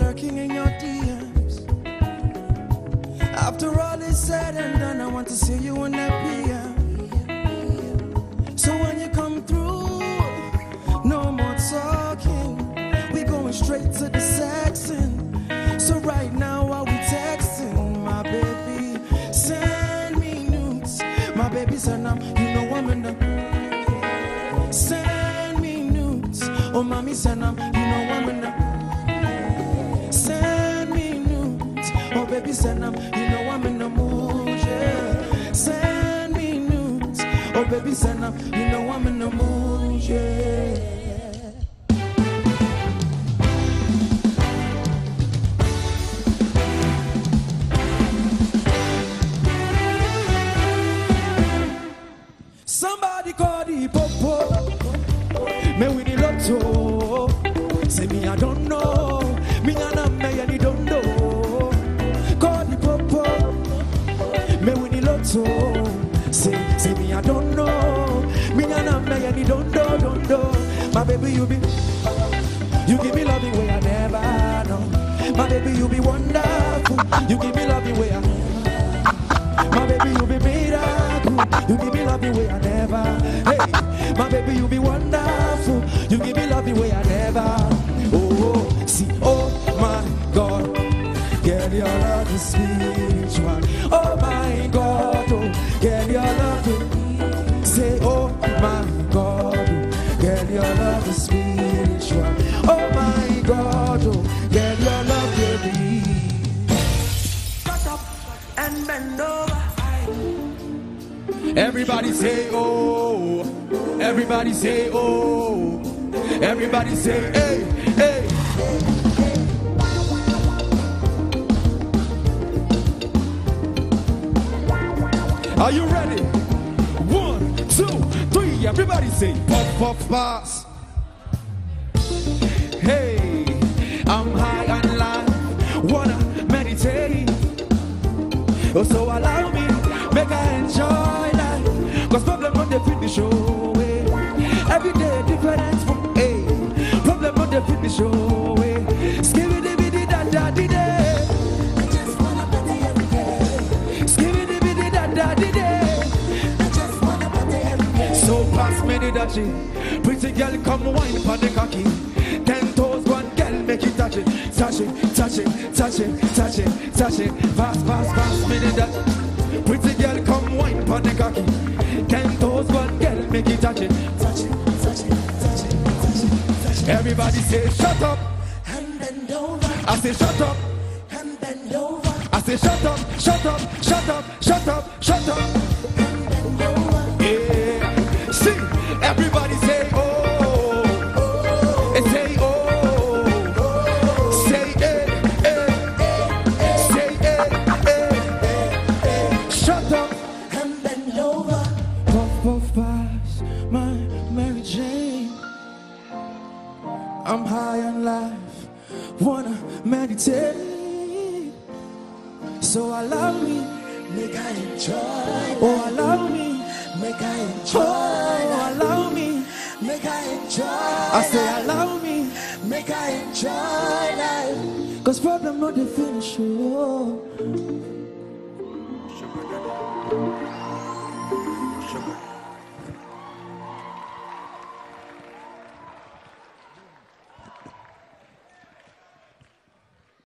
lurking in your DMs. After all is said and done, I want to see you in that PM. So when you come through, no more talking. We going straight to the sexing. So right now while we texting, my baby, send me nudes. My baby send them, you know I'm in the. Send me nudes. Oh mommy send them, you know I'm in the. Send me nudes. Oh baby send them, you know I'm in the mood, yeah. Send me nudes. Oh baby send them, you know I'm in the mood, yeah. Somebody call the popo. Me with the lotto. Say me I don't know. Me and me and don't know. Call the popo. Me with the lotto. Say me I don't know. Me and me and don't know. My baby you give me loving way I never know. My baby you be wonderful. You give me loving way I. My baby you be miracle. You give me love the way I never. Hey, my baby, you be wonderful. You give me love the way I never. Oh, see, oh my God, girl, your love is spiritual. Oh my God, oh, girl, your love is. Say, oh my God, girl, your love is spiritual. Oh my God, oh, girl, your love will be. Shut up and bend over. Everybody say oh, everybody say oh, everybody say hey, hey. Are you ready? 1, 2, 3, everybody say puff, puff, pass. Hey, I'm high on life, wanna meditate. Oh, so allow me, make I enjoy. Cause problem on the finish show, eh. Every day different from A. Problem on the finish show, eh. Skibidi da da di day. I just wanna party every day. Skibidi da da di day. I just wanna party every day. So pass me the dutchie. Pretty girl come wine for the cocky. 10 toes, one girl make it touch it. Touch it, touch it, touch it, touch it, touch it. Pass me the dutchie. Pretty girl come wine for the cocky. 10 toes, one girl, make it touch it. Touch it, touch it, touch it, touch it, touch it. Everybody say shut up and bend over. I say shut up and bend over. I say shut up, shut up, shut up, shut up, shut up and bend over. Yeah, see, everybody say oh, oh. And say oh, oh. Say eh, eh, eh, say eh, eh, eh. Shut up and bend over. Puff pass, my Mary Jane. I'm high on life, wanna meditate. So allow me, make I enjoy. Oh, allow me, make I enjoy. Oh, allow me, make I enjoy. I say allow me, make I enjoy life. Cause problem not the finish. Oh. Sugar.